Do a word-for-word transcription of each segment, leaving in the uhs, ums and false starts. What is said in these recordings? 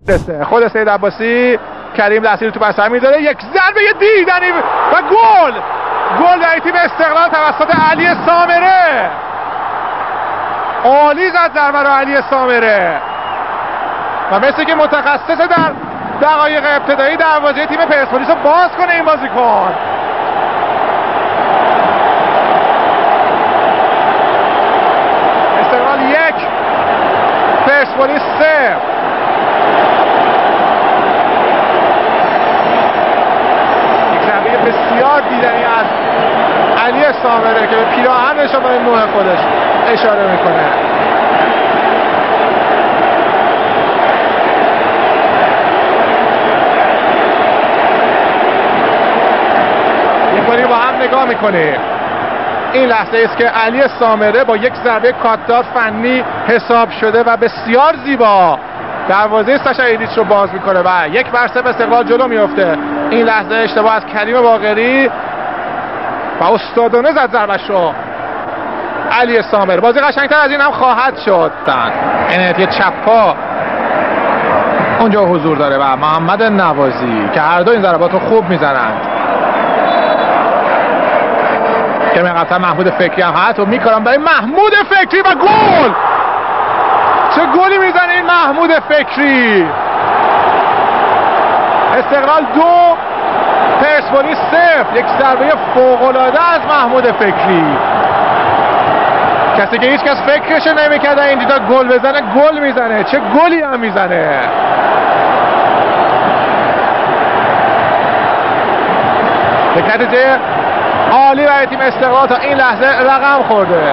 خود سید عباسی، کریم لحظی تو پس میذاره، یک ضربه دیدنی و گل گل در تیم استقلال توسط علی سامره. عالی زد ضربه رو علی سامره و مثل که متخصص در دقایق ابتدایی دروازه تیم پرسپولیس رو باز کنه این بازیکن. استقلال یک پرسپولیس سه. یک ضربه بسیار دیدنی از علی سامره که به پیراهنش و به نوع خودش اشاره میکنه. با هم نگاه میکنیم. این لحظه است که علی سامره با یک ضربه کاتدار فنی حساب شده و بسیار زیبا دروازه ساشا ایلیچ رو باز میکنه و یک بر صفر استقلال جلو میفته. این لحظه اشتباه از کریم باقری و استادانه زد ضربش رو علی سامره. بازی قشنگتر از این هم خواهد شد. انعطاف چپ پا اونجا حضور داره و محمد نوازی که هر دو این ضربات رو خوب میزنند. که من قطعا محمود فکری هم هست و میکنم برای محمود فکری و گل. چه گلی میزنه این محمود فکری. استقلال دو پرسپولیس صفر. یک ضربه فوق‌العاده از محمود فکری، کسی که هیچ کس فکرش نمیکرد این دیتا گل بزنه گل میزنه. چه گلی هم میزنه. یک نتیجه عالی برای تیم استقلال تا این لحظه رقم خورده.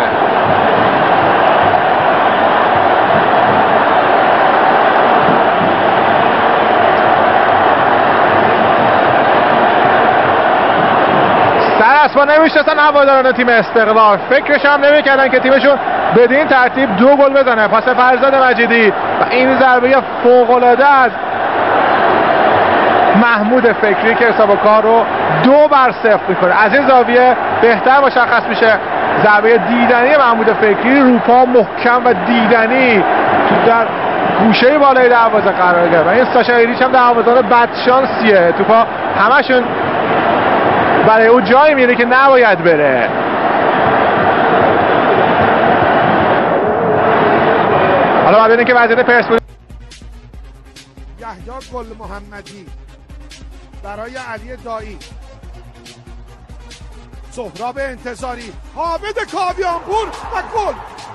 سر از پا نمیشستن هواداران تیم استقلال، فکرش هم نمیکردن که تیمشون بدین ترتیب دو گل بزنه. پاس فرزاد مجیدی و این ضربه فوق‌العاده از محمود فکری که حساب کار رو دو بر صفر میکنه. از این زاویه بهتر مشخص میشه ضربه دیدنی محمود فکری، روپا محکم و دیدنی در گوشه بالای دروازه قرار گرفت و این ساشا ایلیچ هم دروازه‌بان بدشانسیه. توپا همشون برای او جایی میره که نباید بره. حالا بعد اینکه وضعیت پرسپولیس یحیی گل محمدی برای علی دایی، سهراب انتظاری، حامد کاویانپور و گل.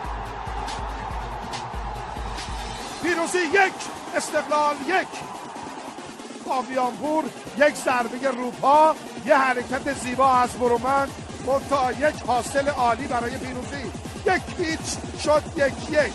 پیروزی یک، استقلال یک. کاویانپور یک ضربه روپا، یه حرکت زیبا از برومند، منتها یک حاصل عالی برای پیروزی. یک هیچ شد یک یک.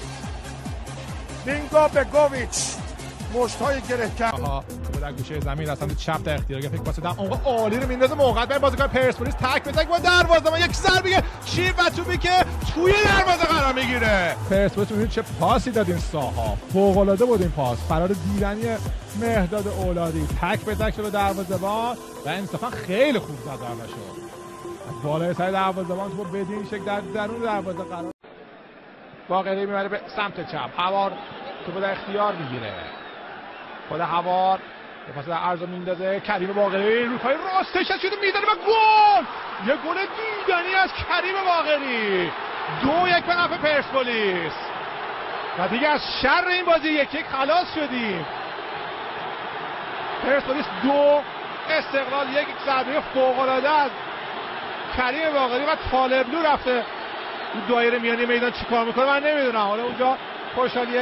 مینگو بگوویچ مشت‌های گره کرد. در گوشه زمین از سمت چپ در اختیار گرفت. یک پاس دم عمق عالی رو میندازه موقعیت برای بازیکن پرسپولیس تک به تک با دروازه‌بان. یک ضربه چیپ و توپی که توی دروازه قرار میگیره. پرسپولیس میبینید چه پاسی داد این ساها. فوق‌العاده بود این پاس. فرار دیدنی مهداد اولادی تک به تک به دروازه‌بان و انصافا خیلی خوب زد ضربه‌شو. از بالای سر دروازه‌بان تو بدین شکل در درون دروازه قرار. باقری میبره به سمت چپ. هوار توپو در اختیار میگیره. خود هوار یه پاس در عرض میندازه. کریم باقری رو پای راستش شده میزنه و گل. یه گل دیدنی از کریم باقری. دو یک به نفع پرسپولیس و دیگه از شر این بازی یک یک خلاص شدیم. پرسپولیس دو استقلال یک. ضربه فوق‌العاده از کریم باقری و طالبلو رفته اون دایره میانی میدان چیکار میکنه من نمیدونم. حالا اونجا خوشحالی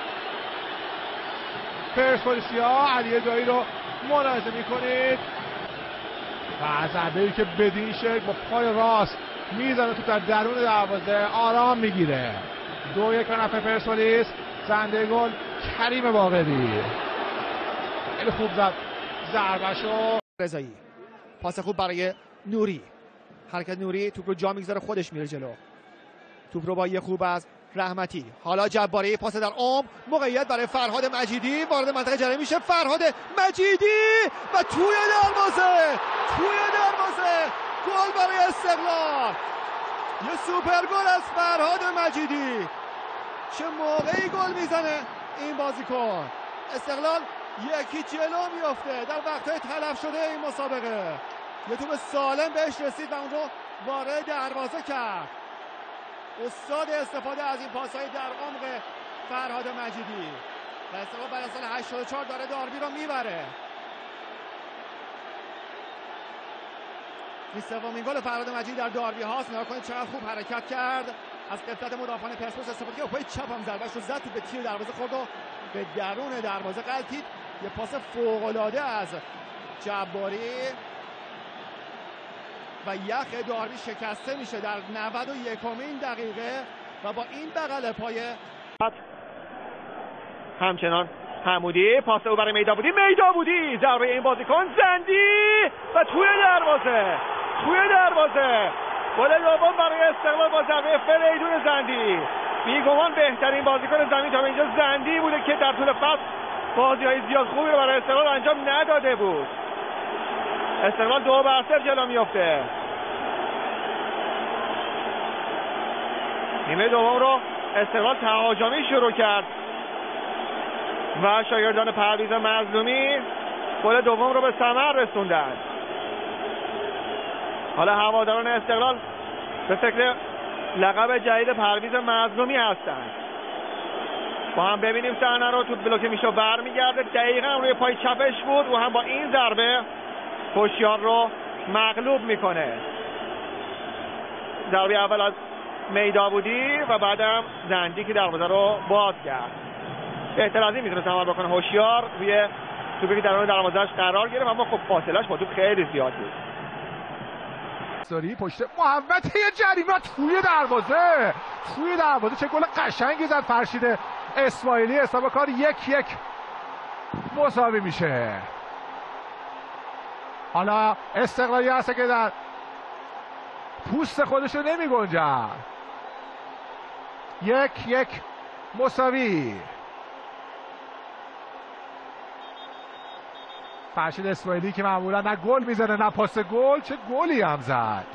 پرسپولیسیا علی دایی رو ملاحظه میکنید و ضربه‌ای که بدین شکل با پای راست میزنه تو در درون دروازه آرام میگیره. دو یک به نفع پرسپولیس. زنده گل کریم باقری. خیلی خوب زد ضربه‌شو. رضایی پاس خوب برای نوری. حرکت نوری توپ رو جا میگذاره خودش میره جلو. توپ رو با یه خوب از رحمتی. حالا جباری پاس در عمق، موقعیت برای فرهاد مجیدی وارد منطقه جریمه میشه. فرهاد مجیدی و توی دروازه توی دروازه گل برای استقلال. یه سوپر گل از فرهاد مجیدی. چه موقعی گل میزنه این بازیکن. استقلال یکی جلو میفته در وقتهای تلف شده این مسابقه. یه توپ سالم بهش رسید و اون رو وارد دروازه کرد. استاد استفاده از این پاس‌های در عمق فرهاد مجیدی و استقلال بعد از سال هشتاد و چهار داره داربی رو میبره. این سومین گل فرهاد مجیدی در داربی هاست. نگاه کنید چقدر خوب حرکت کرد، از غفلت مدافعان پرسپولیس استفاده کرد، پای چپ هم ضربه‌اش رو زد، تو به تیر دروازه خورد و به درون دروازه غلطید. یه پاس فوق‌العاده از جباری و یخ داربی شکسته میشه در نود و یکمین دقیقه و با این بغل پای همچنان حمودی پاس او برای میدابودی میدابودی ضربه این بازیکن زندی و توی دروازه توی دروازه گل دوم برای استقلال با ضربه فریدون زندی. بیگمان بهترین بازیکن زمین تا اینجا زندی بوده که در طول فصل بازی‌های زیاد خوبی رو برای استقلال انجام نداده بود. استقلال دو بر صفر جلو میفته. نیمه دوم رو استقلال تهاجمی شروع کرد و شاگردان پرویز مظلومی گل دوم رو به ثمر رسوندن. حالا هواداران استقلال به فکر لقب جدید پرویز مظلومی هستند. با هم ببینیم صحنه رو. تو بلوک میشو برمیگرده، دقیقاً روی پای چپش بود و هم با این ضربه هوشیار رو مغلوب میکنه. ضربه اول از میدابودی و بعدم زندی که دروازه رو باز کرد. بهتر از این میتونه عمل بکنه هوشیار روی توپی که درون دروازه‌اش قرار گرفت، اما خب فاصله‌اش با توپ خیلی زیاد بود. ساری پشت محوطه جریمه توی دروازه توی دروازه چه گل قشنگی زد فرشید اسماعیلی. حساب کار یک یک مساوی میشه. حالا استقلالی هست که در پوست خودش رو نمی گنجد. یک یک مساوی. فرشید اسماعیلی که معمولا نه گل میزنه نه پاس گل، چه گلی هم زد.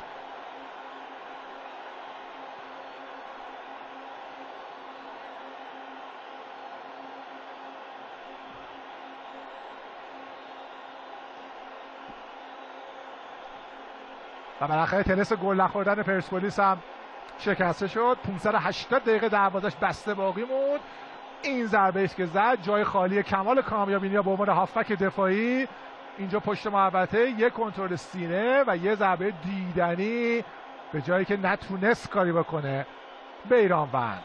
و بالاخره تنس گل نخوردن پرسپولیس هم شکسته شد. پانصد و هشتاد دقیقه دروازش بسته باقی موند. این ضربه است که زد جای خالی کمال کامیابینیا به عنوان هافبک دفاعی اینجا پشت محوطه، یک کنترل سینه و یه ضربه دیدنی به جایی که نتونست کاری بکنه بیرانوند.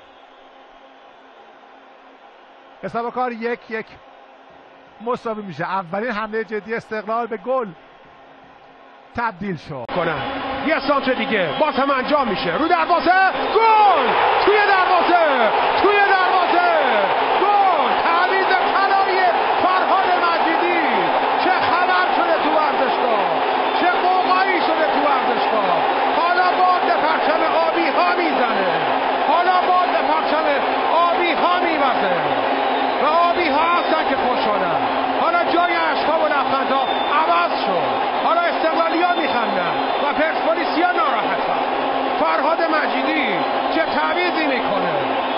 حساب کار یک یک مساوی میشه. اولین حمله جدی استقلال به گل تبدیل شد. کنن یه سانتر دیگه باز هم انجام میشه رو دروازه، گل توی دروازه توی دروازه گل. تعویض طلایی فرهاد مجیدی. چه خبر شده تو ورزشگاه، چه قوقایی شده تو ورزشگاه. حالا باد پرچم آبی ها میزنه، حالا باد پرچم آبی ها میوزه و آبی ها هستن که خوشحالن. حالا جای اشکا و لبخندها عوض شد. حالا استقلالیا میخندن و پرسپولیسیا ناراحتن. فرهاد مجیدی چه تعویضی میکنه.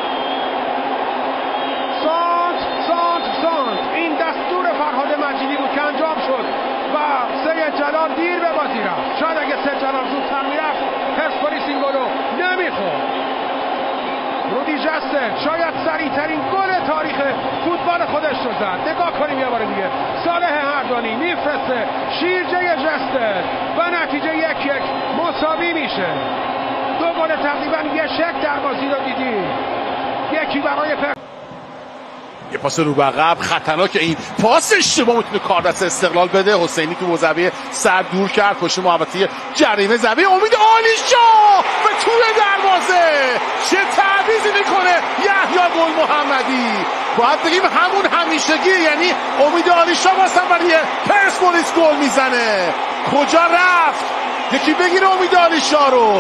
سانت سانت سانت. این دستور فرهاد مجیدی بود که انجام شد و سید جلال دیر به بازی رفت. شاید اگه سید جلال زودتر میرفت پرسپولیس این گل رو نمیخورد. رودی جستر شاید سریعترین گل تاریخ فوتبال خودش رو زد. نگاه کنیم یه بار دیگه. صالح هردانی میفرسته شیرجه جستر و نتیجه یک یک مساوی میشه. دو گل تقریبا یه شک در بازی رو دیدیم. یکی برای پر... یه پاس رو به عقب خطرناک. این پاس اشتباه میتونه کار دست استقلال بده. حسینی تو زاویه سر دور کرد پشت محوطه جریمه. زاویه امید عالیشاه و توی دروازه چه تعویضی میکنه یحیی گل محمدی. باید بگیم همون همیشگی، یعنی امید عالیشاه واسه برای پرسپولیس گل میزنه. کجا رفت؟ یکی بگیره امید عالیشاه رو.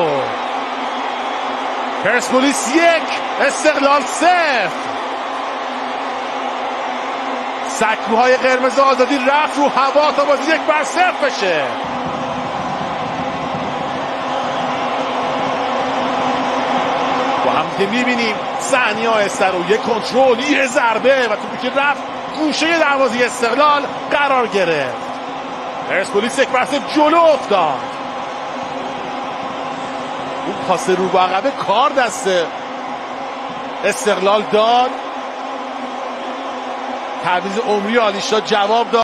پرسپولیس یک استقلال صفر. سکوهای قرمز آزادی رفت رو هوا تا بازی یک بر صفر بشه. با هم که میبینیم صحنه‌های سر و یک کنترل، یه ضربه و توپی که رفت گوشه دروازه استقلال قرار گرفت. پرسپولیس یک مرتبه جلو افتاد. اون پاس رو به عقب کار دست استقلال داد. تعویض عمری آلیشا جواب داد.